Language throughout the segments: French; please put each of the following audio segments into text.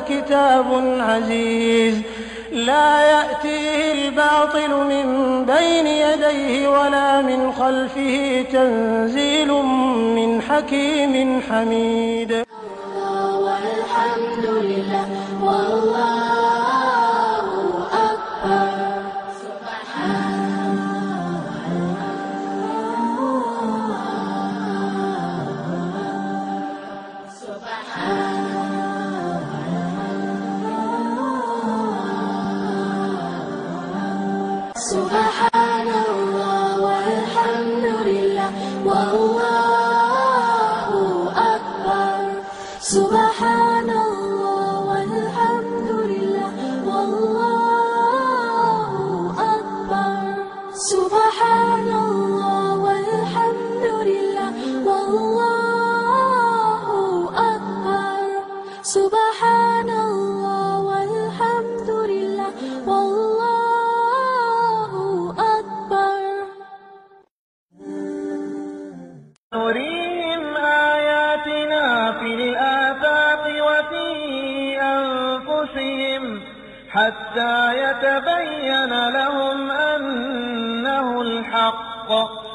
كتاب عزيز لا يأتيه الباطل من بين يديه ولا من خلفه تنزيل من حكيم حميد. والحمد لله والله أكبر. سبحان الله والحمد لله والله أكبر. سبحان الله والحمد لله والله أكبر. سبحان الله والحمد لله والله أكبر. سبحان الله والحمد لله والله أكبر. نريهم آياتنا في الآفاق وفي أنفسهم حتى يتبين لهم أنه الحق.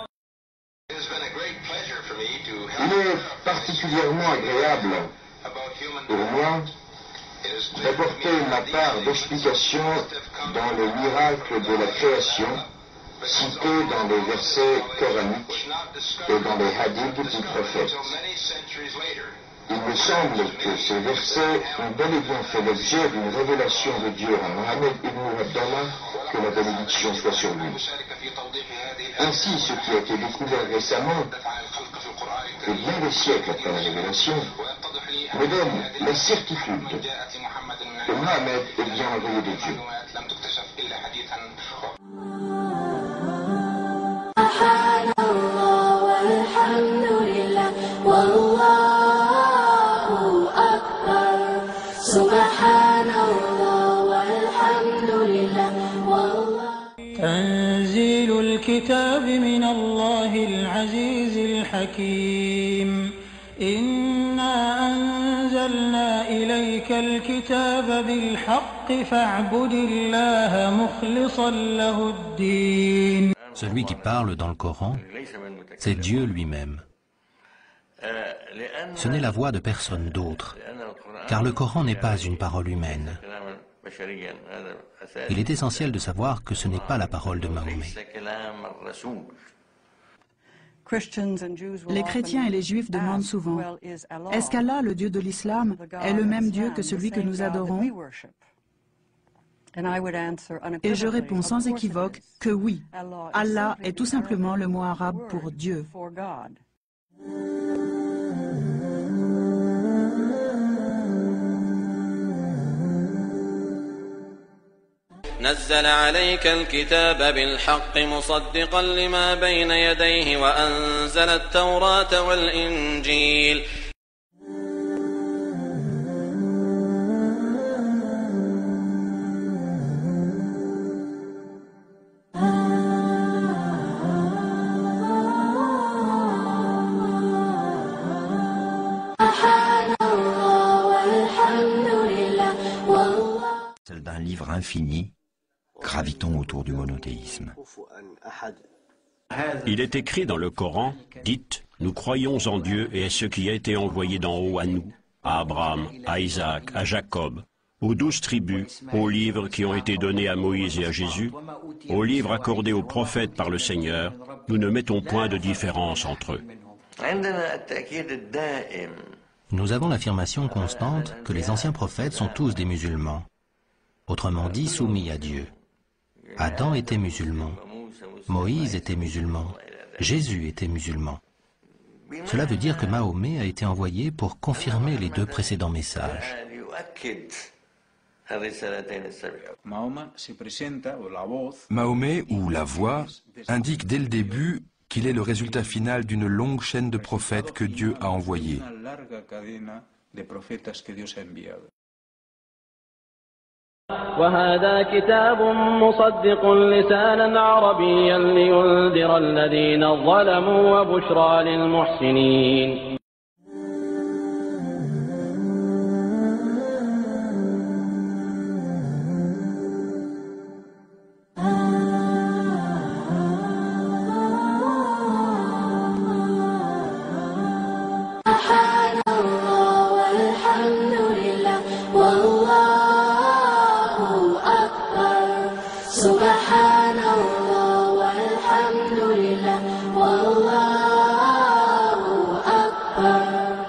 Il est particulièrement agréable pour moi d'apporter ma part d'explication dans les miracles de la création cités dans les versets coraniques et dans les hadiths du prophète. Il me semble que ces versets ont bel et bien fait l'objet d'une révélation de Dieu à Mohammed ibn Abdallah, que la bénédiction soit sur lui. Ainsi, ce qui a été découvert récemment, et bien des siècles après la révélation, me donne la certitude que Mohammed est bien envoyé de Dieu. تنزيل الكتاب من الله العزيز الحكيم. إنا أنزلنا إليك الكتاب بالحق فاعبد الله مخلصا له الدين. Celui qui parle dans le Coran, c'est Dieu lui-même. Ce n'est la voix de personne d'autre, car le Coran n'est pas une parole humaine. Il est essentiel de savoir que ce n'est pas la parole de Mahomet. Les chrétiens et les juifs demandent souvent, est-ce qu'Allah, le Dieu de l'islam, est le même Dieu que celui que nous adorons? Et je réponds sans équivoque que oui, Allah est tout simplement le mot arabe pour Dieu. نزل عليك الكتاب بالحق مصدقا لما بين يديه وأنزل التوراة والإنجيل. Celle d'un livre infini, gravitant autour du monothéisme. Il est écrit dans le Coran, dites, nous croyons en Dieu et à ce qui a été envoyé d'en haut à nous, à Abraham, à Isaac, à Jacob, aux 12 tribus, aux livres qui ont été donnés à Moïse et à Jésus, aux livres accordés aux prophètes par le Seigneur, nous ne mettons point de différence entre eux. Nous avons l'affirmation constante que les anciens prophètes sont tous des musulmans, autrement dit soumis à Dieu. Adam était musulman, Moïse était musulman, Jésus était musulman. Cela veut dire que Mahomet a été envoyé pour confirmer les deux précédents messages. Mahomet, ou la voix, indique dès le début qu'il est le résultat final d'une longue chaîne de prophètes que Dieu a envoyés. وهذا كتاب مصدق لسانا عربيا لينذر الذين ظلموا وبشرى للمحسنين. Subhanallah walhamdulillah wallahu akbar.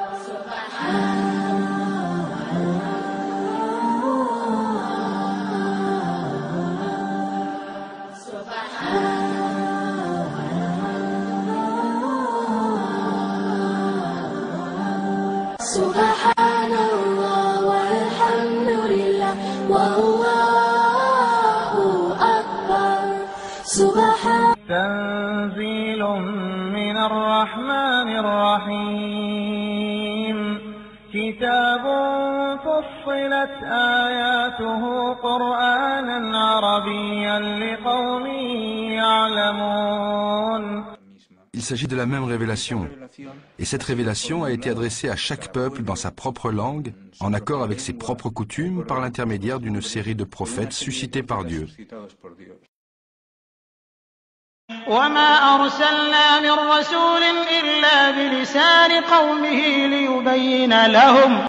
Subhanallah walhamdulillah wallahu akbar. تنزيل من الرحمن الرحيم كتاب فصلت آياته قرآنا عربيا لقوم يعلمون. Il s'agit de la même révélation. Et cette révélation a été adressée à chaque peuple dans sa propre langue, en accord avec ses propres coutumes, par l'intermédiaire d'une série de prophètes suscités par Dieu. وما أرسلنا من رسول إلا بلسان قومه ليبين لهم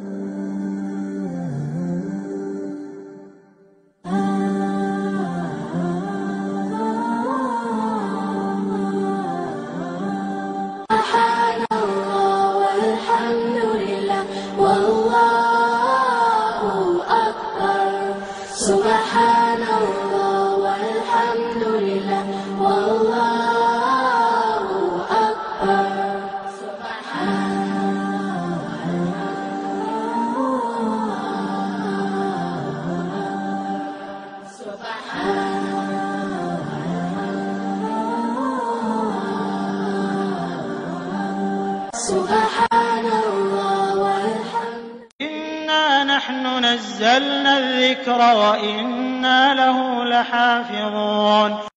إنا نحن نزلنا الذكر وإنا له لحافظون.